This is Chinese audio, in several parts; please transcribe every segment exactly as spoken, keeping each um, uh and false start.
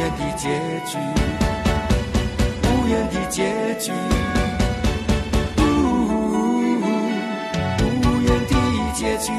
言的结局，无言的结局，无言的结局。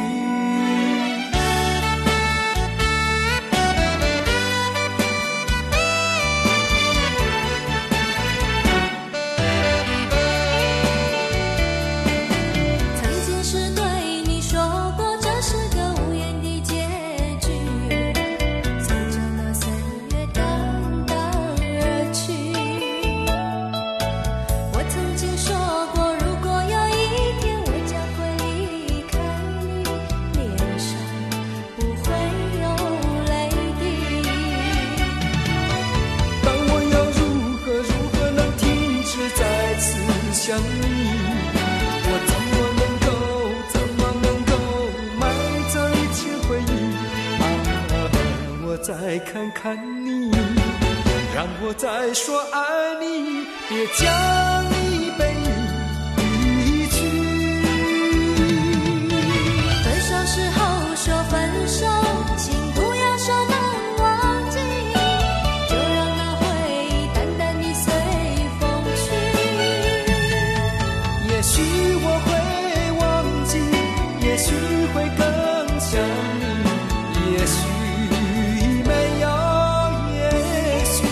想你，我怎么能够，怎么能够埋葬一切回忆？啊，让我再看看你，让我再说爱你，别将你背离去。 分手时候说分手，请不要说能忘记，就让那回忆淡淡地随风去。 也许我会忘记，也许会更想你，也许没有也许。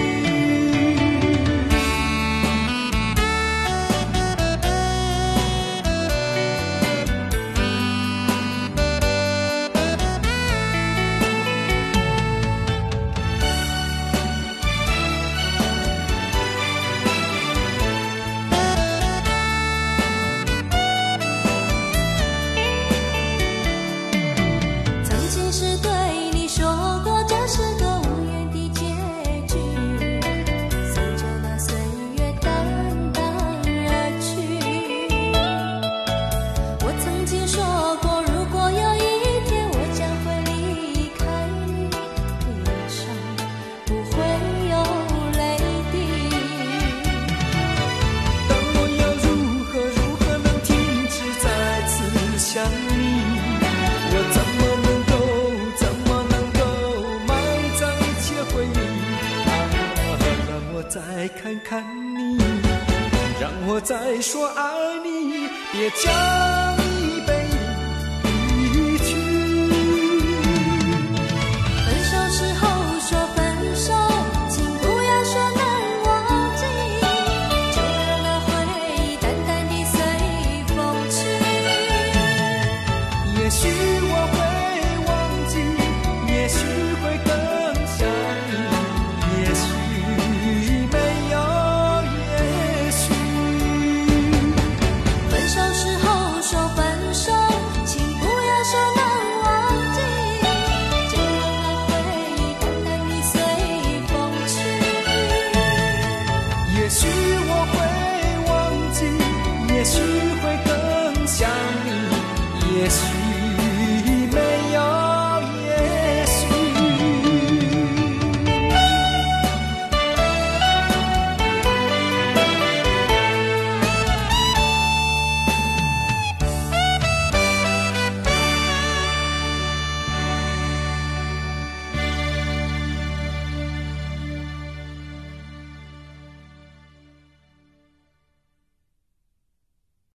再看看你，让我再说爱你，别将你背离去。 分手时候说分手，请不要说能忘记，就让那回忆淡淡地随风去。 也许我会忘记，也许会更想你，也许也许我会忘记，也许会更想你，也许